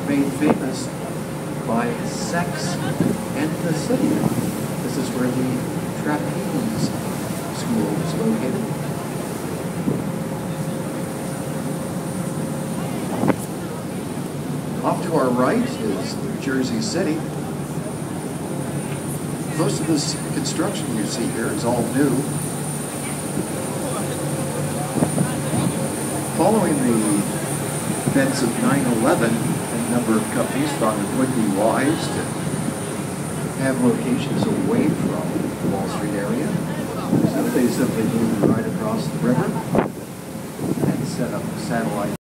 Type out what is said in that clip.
made famous by Sex and the City. This is where the Trapeze School is located. Off to our right is Jersey City. Most of this construction you see here is all new. Following the events of 9/11, a number of companies thought it would be wise to have locations away from the Wall Street area. So they simply moved right across the river and set up satellite